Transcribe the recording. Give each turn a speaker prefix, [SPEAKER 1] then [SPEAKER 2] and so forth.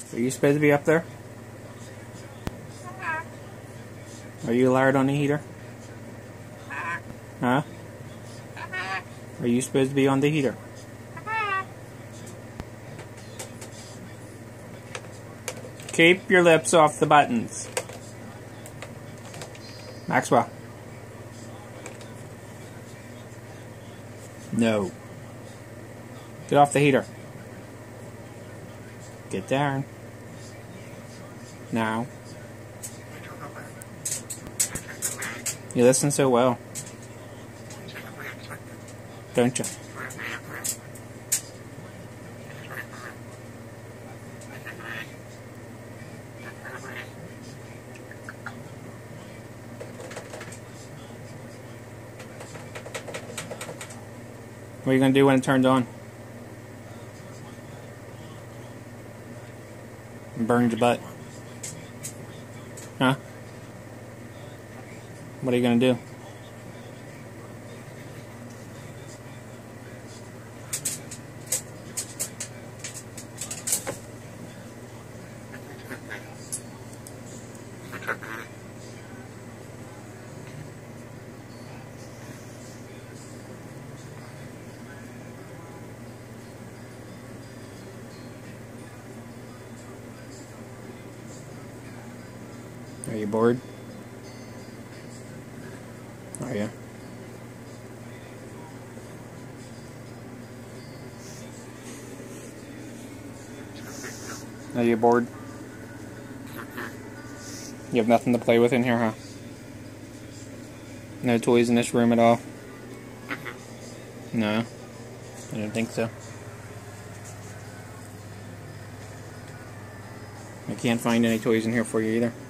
[SPEAKER 1] Are you supposed to be up there? Are you allowed on the heater? Huh? Are you supposed to be on the heater? Keep your lips off the buttons. Maxwell. No. Get off the heater. Get down. Now. You listen so well. Don't you? What are you going to do when it turns on? Burns your butt. Huh? What are you going to do? Are you bored? Are you? Are you bored? You have nothing to play with in here, huh? No toys in this room at all? No? I didn't think so. I can't find any toys in here for you either.